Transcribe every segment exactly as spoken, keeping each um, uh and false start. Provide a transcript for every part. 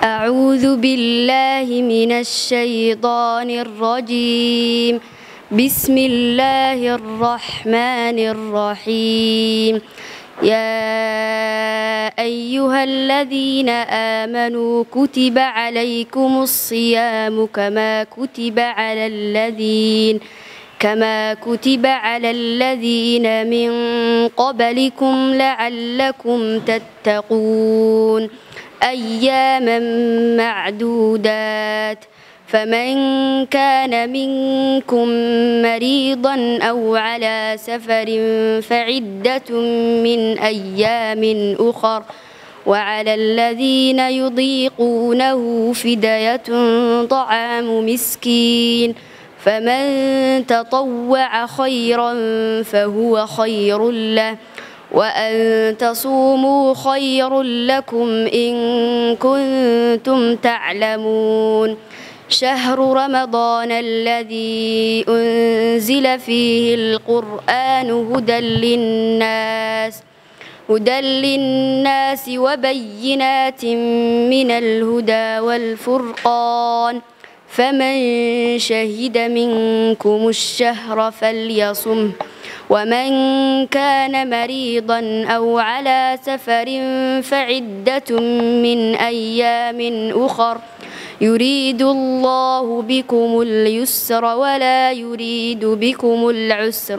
أعوذ بالله من الشيطان الرجيم. بسم الله الرحمن الرحيم. يا أيها الذين آمنوا كتب عليكم الصيام كما كتب على الذين كما كتب على الذين من قبلكم لعلكم تتقون أياما معدودات. فمن كان منكم مريضا أو على سفر فعدة من أيام أخر وعلى الذين يضيقونه فدية طعام مسكين فمن تطوع خيرا فهو خير له وأن تصوموا خير لكم إن كنتم تعلمون. شهر رمضان الذي أنزل فيه القرآن هدى للناس هدى للناس وبينات من الهدى والفرقان فمن شهد منكم الشهر فليصمه ومن كان مريضا أو على سفر فعدة من أيام أخر يريد الله بكم اليسر ولا يريد بكم العسر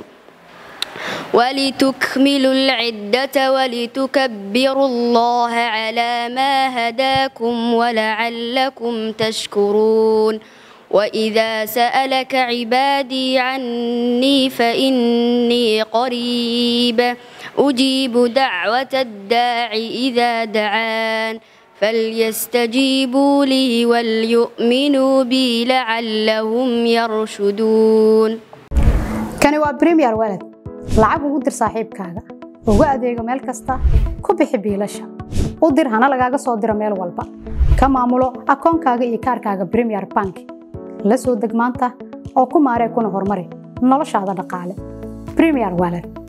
ولتكملوا العدة ولتكبروا الله على ما هداكم ولعلكم تشكرون. وإذا سألك عبادي عني فإني قريب أجيب دعوة الداع إذا دعان فليستجيبوا لي وليؤمنوا بي لعلهم يرشدون. كان waa Premier Wallet lacag ugu dir saaxiibkaaga ugu adeego meel kasta ku bixi biilasha u dir hana lagaaga soo diro meel walba ka maamulo akoonkaaga iyo kaarkaaga Premier Bank la soo deg maanta oo ku maaree kuna horumari noloshaada dhaqaale Premier Wallet.